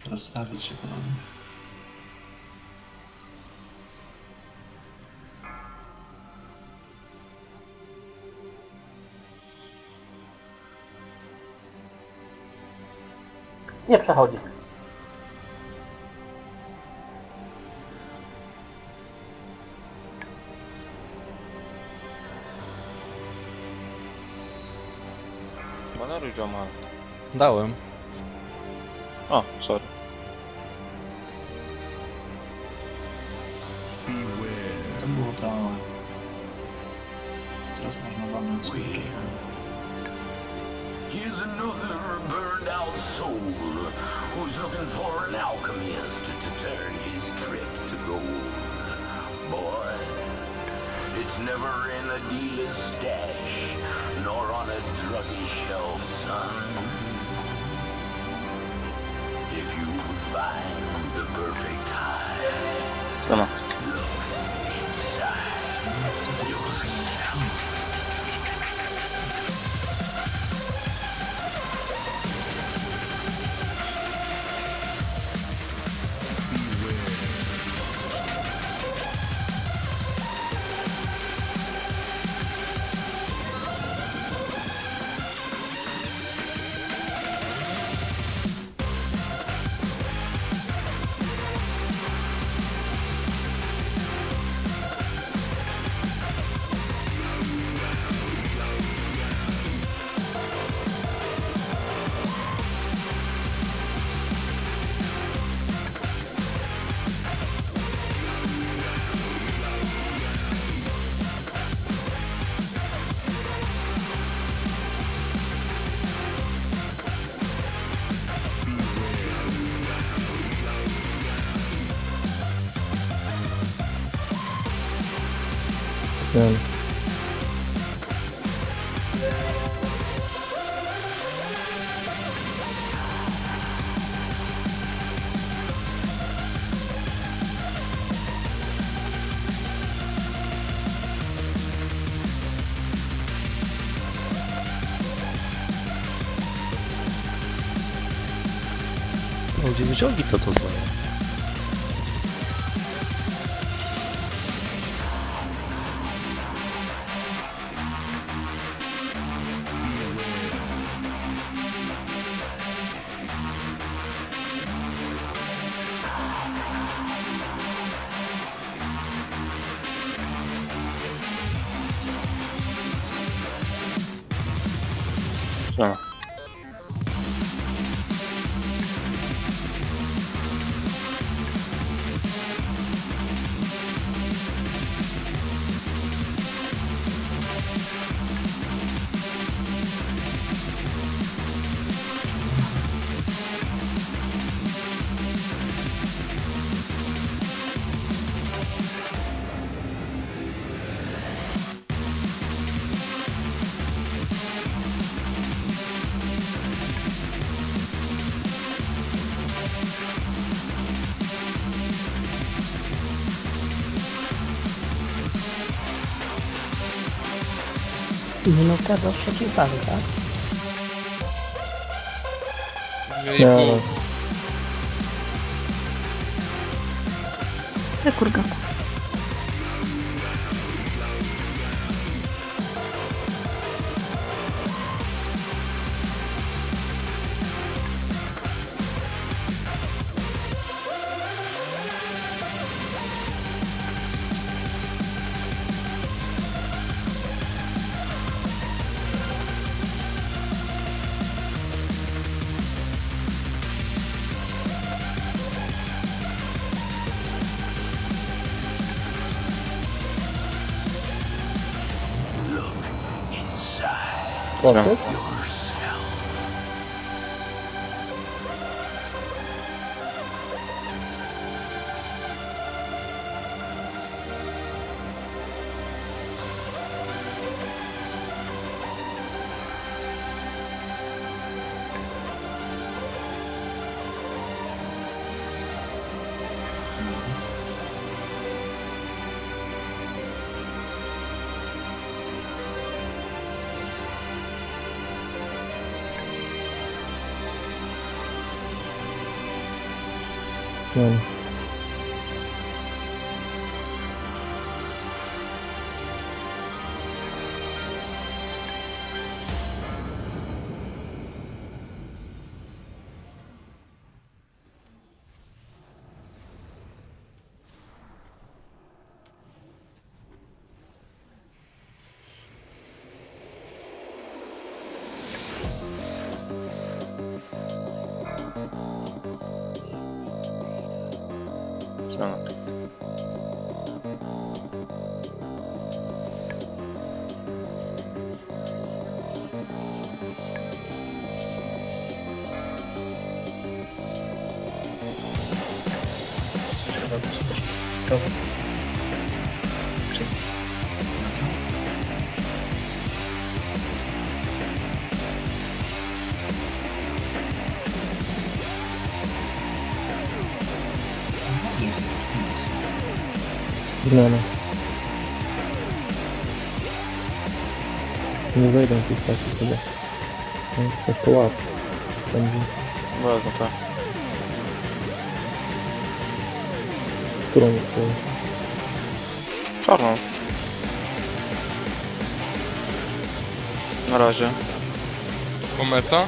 rozstawić się ponownie. Nie przechodzi. Baneruj Jamal. Dałem. O, sorry. To było to... Teraz można walnąć sobie czerwoną. Here's another burned out soul who's looking for an alchemist to turn his trick to gold. Boy, it's never in a dealer's stash, nor on a druggy shelf, son. If you find the perfect high, Sama. look inside yourself. Ten. No, gdzie wyciągi to znowu. Sama. Minutę do trzeciej fazy, tak? No, Kurga. Okej. Zmiany. Zmiana. Coś chyba pustosz. Prawo. Czy... Zmiana. Nie wejdą tu taki chyba. Tak to łatwo. Będzie. Wezmę to. Którą ustawię? Czarną. Na razie. Kometa?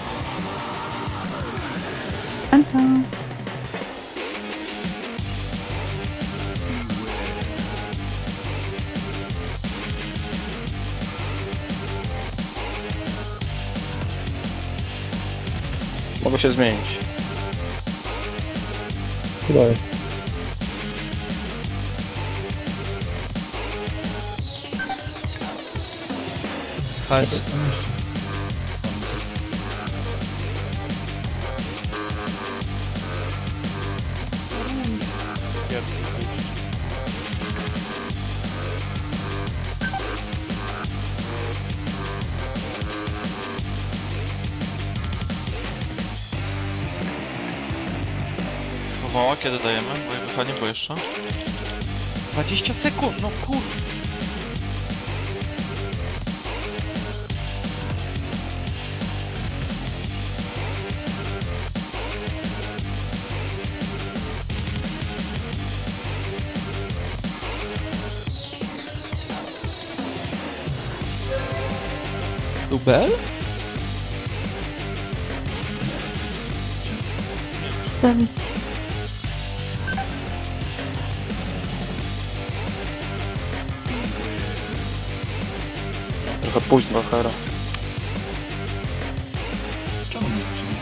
Mogę się zmienić. Chyba jest. Chodź. Powała, kiedy dajemy? Bo wychanie, bo jeszcze? 20 sekund, no kur... Dubel? Trochę późno, Hera. Czemu nie przyjdzie?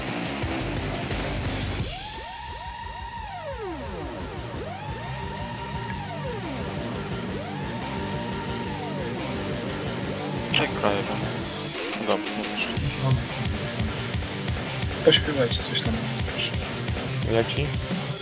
Przekraję tam. Dobrze, nie wiesz. Pośpiewajcie coś nam, proszę. Jaki?